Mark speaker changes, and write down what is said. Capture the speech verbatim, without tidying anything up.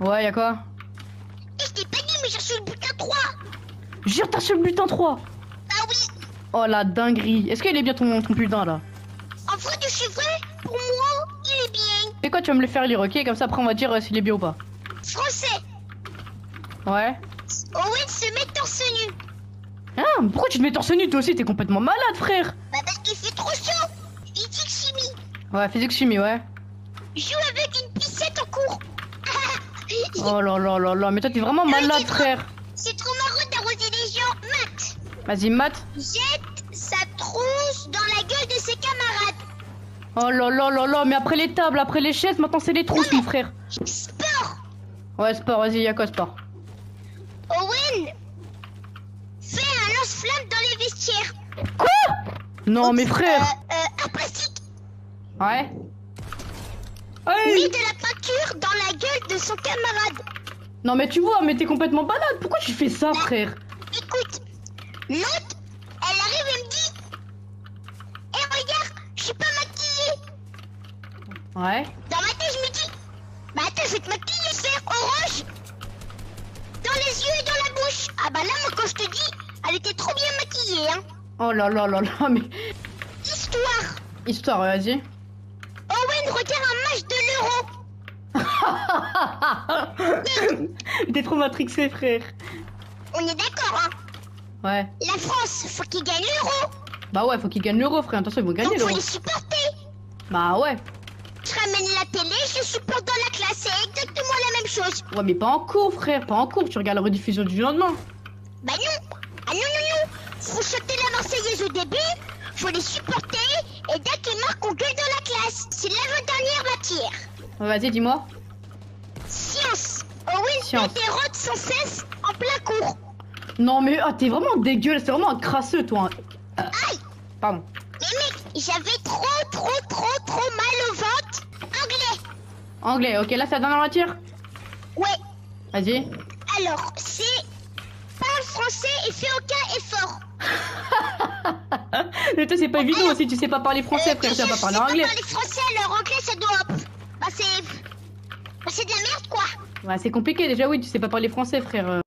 Speaker 1: Ouais, y'a quoi?
Speaker 2: Et je t'ai pas dit, mais j'ai reçu le butin trois.
Speaker 1: Jure, t'as reçu le butin trois.
Speaker 2: Ah oui.
Speaker 1: Oh la dinguerie. Est-ce qu'il est bien ton, ton butin là?
Speaker 2: En vrai de chez vrai, pour moi, il est bien.
Speaker 1: Et quoi, tu vas me le faire lire, ok? Comme ça, après, on va dire euh, s'il est bien ou pas.
Speaker 2: Français.
Speaker 1: Ouais.
Speaker 2: Owen se met torse nu.
Speaker 1: Ah, pourquoi tu te mets torse nu? Toi aussi, t'es complètement malade, frère.
Speaker 2: Bah parce qu'il fait trop chaud. Physique chimie.
Speaker 1: Ouais, physique chimie, ouais.
Speaker 2: Joue avec une piscette en cours.
Speaker 1: Oh là là là là, mais toi, t'es vraiment malade, frère.
Speaker 2: C'est trop marrant d'arroser les gens. Matt
Speaker 1: Vas-y, Matt.
Speaker 2: jette sa tronche dans la gueule de ses camarades.
Speaker 1: Oh là là là là, mais après les tables, après les chaises, maintenant c'est les trousses, mon frère.
Speaker 2: Sport.
Speaker 1: Ouais, sport, vas-y, y'a quoi, sport?
Speaker 2: Owen fait un lance-flamme dans les vestiaires.
Speaker 1: Quoi? Non, mais frère.
Speaker 2: Euh, euh, un plastique.
Speaker 1: Ouais.
Speaker 2: Met
Speaker 1: Hey.
Speaker 2: de la peinture dans la gueule de son camarade.
Speaker 1: Non, mais tu vois, mais t'es complètement malade. Pourquoi tu fais ça, frère?
Speaker 2: Écoute, l'autre, elle arrive et me dit Eh regarde, je suis pas maquillée.
Speaker 1: Ouais.
Speaker 2: Dans ma tête, je me dis Bah attends, je vais te maquiller, faire orange dans les yeux et dans la bouche. Ah bah là, moi, quand je te dis, elle était trop bien maquillée, hein.
Speaker 1: Oh là là là là, mais...
Speaker 2: Histoire.
Speaker 1: Histoire, ouais, vas-y.
Speaker 2: Owen regarde un match de l'Euro.
Speaker 1: T'es trop matrixé, frère.
Speaker 2: On est d'accord, hein.
Speaker 1: Ouais.
Speaker 2: La France, faut qu'il gagne l'Euro.
Speaker 1: Bah ouais, faut qu'ils gagnent l'euro, frère. Attention, ils vont gagner
Speaker 2: Donc faut
Speaker 1: l'euro.
Speaker 2: les supporter.
Speaker 1: Bah ouais.
Speaker 2: Je ramène la télé, je supporte dans la classe, c'est exactement la même chose.
Speaker 1: Ouais, mais pas en cours, frère. Pas en cours. Tu regardes la rediffusion du lendemain.
Speaker 2: Bah non. Ah non, non, non. Faut chanter la Marseillaise au début, faut les supporter, et dès qu'ils marquent, on gueule dans la classe. C'est l'avant-dernière matière.
Speaker 1: Ouais, vas-y, dis-moi.
Speaker 2: Science. Owen
Speaker 1: Science.
Speaker 2: fait des rotes sans cesse en plein cours.
Speaker 1: Non, mais ah, t'es vraiment dégueulasse. T'es vraiment un crasseux, toi. Euh,
Speaker 2: Aïe.
Speaker 1: Pardon.
Speaker 2: Mais mec, j'avais trop, trop, trop, trop mal au ventre. Anglais.
Speaker 1: Anglais, ok, là, c'est la dernière matière.
Speaker 2: Ouais.
Speaker 1: Vas-y.
Speaker 2: Alors, c'est parle français et fais aucun effort.
Speaker 1: Mais toi, c'est pas évident
Speaker 2: alors,
Speaker 1: aussi. Tu sais pas parler français,
Speaker 2: Euh,
Speaker 1: frère. Tu
Speaker 2: déjà,
Speaker 1: vas pas
Speaker 2: je
Speaker 1: parler
Speaker 2: sais
Speaker 1: anglais.
Speaker 2: pas parler français, alors anglais, ça doit... Bah c'est... Bah c'est de la merde, quoi.
Speaker 1: Ouais, c'est compliqué déjà, oui. Tu sais pas parler français, frère. euh.